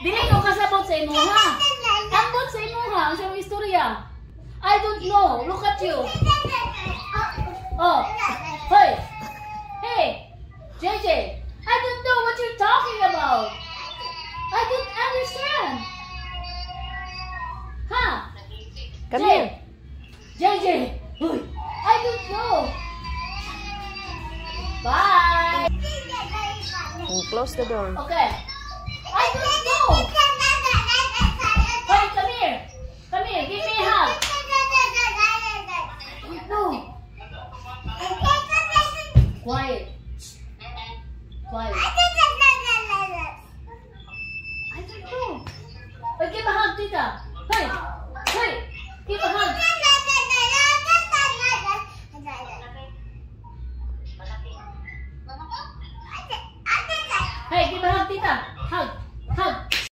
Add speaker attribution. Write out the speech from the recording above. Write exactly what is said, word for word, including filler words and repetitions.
Speaker 1: Dili ko kasabot sa imo ha. Ambot sa imo ha, ang siyang istorya. I don't know. Look at you. Oh. Hey. Hey. J J. I don't know what you're talking about. I don't understand. Ha?
Speaker 2: Come here.
Speaker 1: J J. I don't know. Bye.
Speaker 2: Close the door.
Speaker 1: Okay. I don't know. Hey, come here. Come here. Give me a hug. No. Quiet. Quiet. I don't know. Hey, give a hug, Tita. Hey.